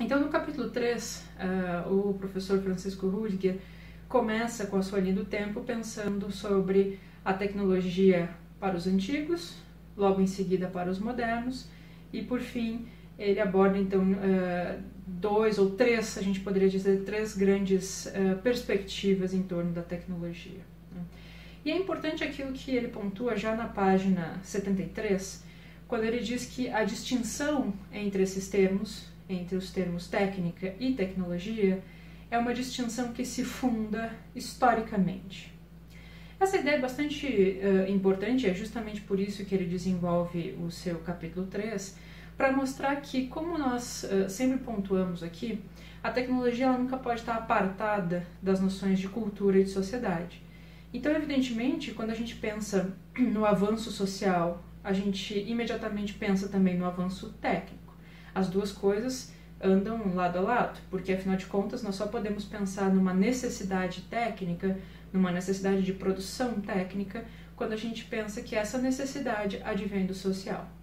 Então, no capítulo 3, o professor Francisco Rudiger começa com a sua linha do tempo pensando sobre a tecnologia para os antigos, logo em seguida para os modernos, e por fim ele aborda então dois ou três, a gente poderia dizer, três grandes perspectivas em torno da tecnologia. E é importante aquilo que ele pontua já na página 73, quando ele diz que a distinção entre esses termos, entre os termos técnica e tecnologia, é uma distinção que se funda historicamente. Essa ideia é bastante importante, é justamente por isso que ele desenvolve o seu capítulo 3, para mostrar que, como nós sempre pontuamos aqui, a tecnologia ela nunca pode estar apartada das noções de cultura e de sociedade. Então, evidentemente, quando a gente pensa no avanço social, a gente imediatamente pensa também no avanço técnico. As duas coisas andam lado a lado, porque afinal de contas nós só podemos pensar numa necessidade técnica, numa necessidade de produção técnica, quando a gente pensa que essa necessidade advém do social.